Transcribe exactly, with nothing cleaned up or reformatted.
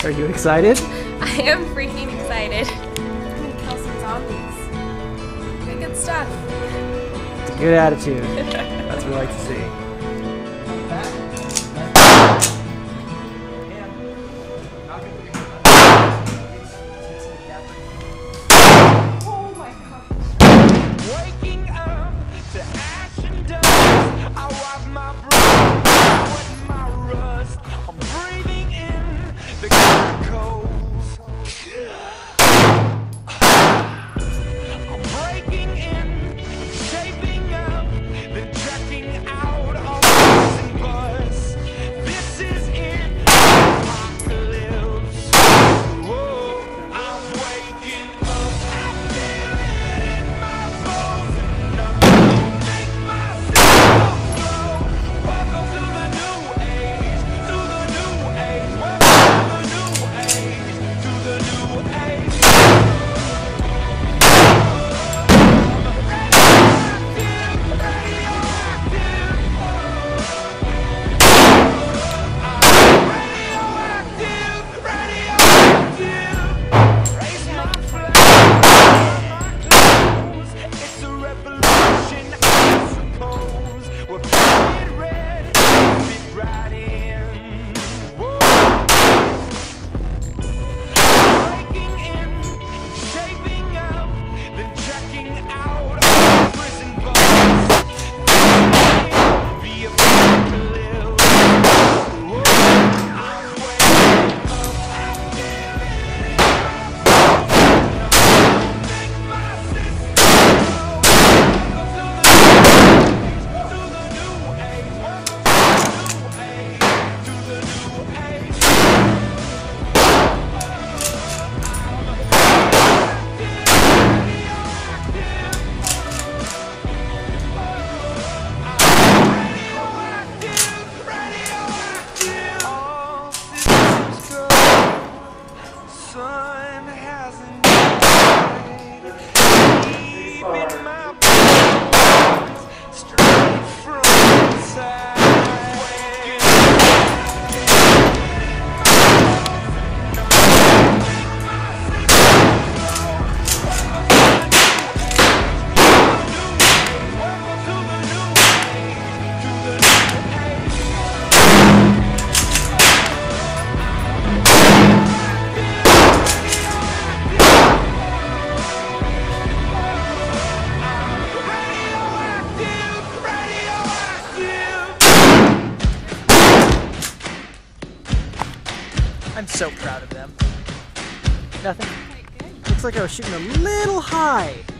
Are you excited? I am freaking excited. I'm gonna kill some zombies. Good, good stuff. It's a good attitude. That's what we like to see. Oh my gosh. Waking up to ash and dust. I wipe my breath, sweat my rust. I'm breathing in the chemicals. I'm breaking in, shaping up, then checking out all this and buzz. This is it, apocalypse. Whoa, I'm waking up. I feel it in my bones. Nothing will make myself go. Welcome to the new age, to the new age. Welcome to the new age, to the new age. Radioactive, radioactive. Raise my flag, my clothes. It's a revolution, I suppose. We're painted red, fit right in. Whoa. Breaking in, shaping up, then checking out all the prison bars. The apocalypse. Whoa. I'm waking up, I feel it in my bones. Make my system go. Welcome to the new age, to the new age. Welcome to the new age, to the new age. Radioactive, radioactive. All systems go. Sun hasn't died. Keeping my bones straight from inside. Welcome to the new age, to the new age. Radioactive, radioactive. I'm so proud of them. Nothing. Looks like I was shooting a little high.